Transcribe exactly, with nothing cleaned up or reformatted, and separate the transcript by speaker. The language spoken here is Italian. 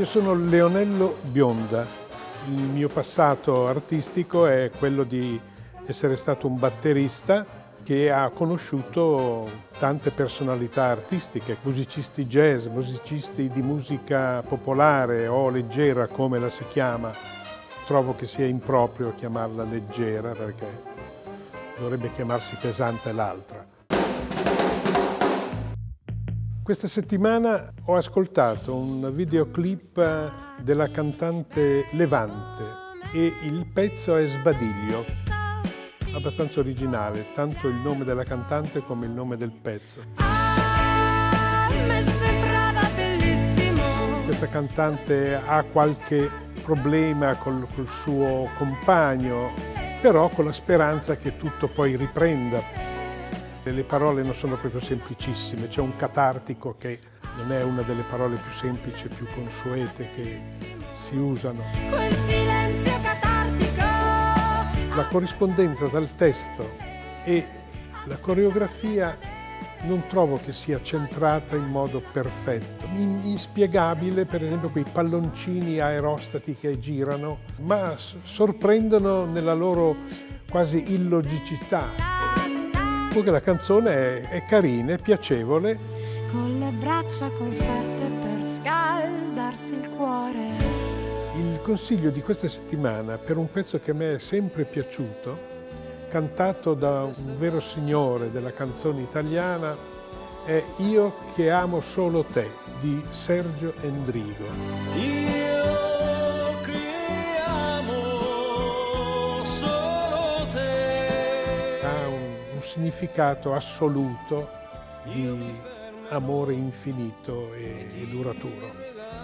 Speaker 1: sono Leonello Bionda. Il mio passato artistico è quello di essere stato un batterista che ha conosciuto tante personalità artistiche, musicisti jazz, musicisti di musica popolare o leggera come la si chiama. Trovo che sia improprio chiamarla leggera perché dovrebbe chiamarsi pesante l'altra. Questa settimana ho ascoltato un videoclip della cantante Levante e il pezzo è Sbadiglio, abbastanza originale, tanto il nome della cantante come il nome del pezzo.
Speaker 2: Ah, mi sembrava bellissimo.
Speaker 1: Questa cantante ha qualche problema col, col suo compagno, però con la speranza che tutto poi riprenda. Le parole non sono proprio semplicissime, c'è un catartico che non è una delle parole più semplici e più consuete che si usano.
Speaker 2: Quel silenzio catartico.
Speaker 1: La corrispondenza tra il testo e la coreografia non trovo che sia centrata in modo perfetto. Inspiegabile, per esempio, quei palloncini aerostati che girano, ma sorprendono nella loro quasi illogicità. Comunque la canzone è, è carina, è piacevole.
Speaker 2: Con le braccia conserte per scaldarsi il cuore.
Speaker 1: Il consiglio di questa settimana per un pezzo che a me è sempre piaciuto, cantato da un vero signore della canzone italiana, è Io che amo solo te di Sergio Endrigo.
Speaker 3: Io che amo solo te.
Speaker 1: Ha un, un significato assoluto di amore infinito e, e duraturo.